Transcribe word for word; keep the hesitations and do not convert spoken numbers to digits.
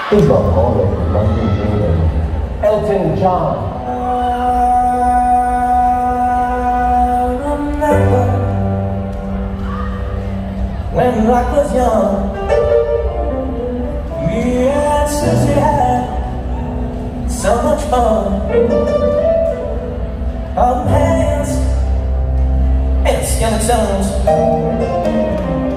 这首好也是张敬轩的 Elton John。 When life was young, we had since we had so much fun. Holding hands and skeletons.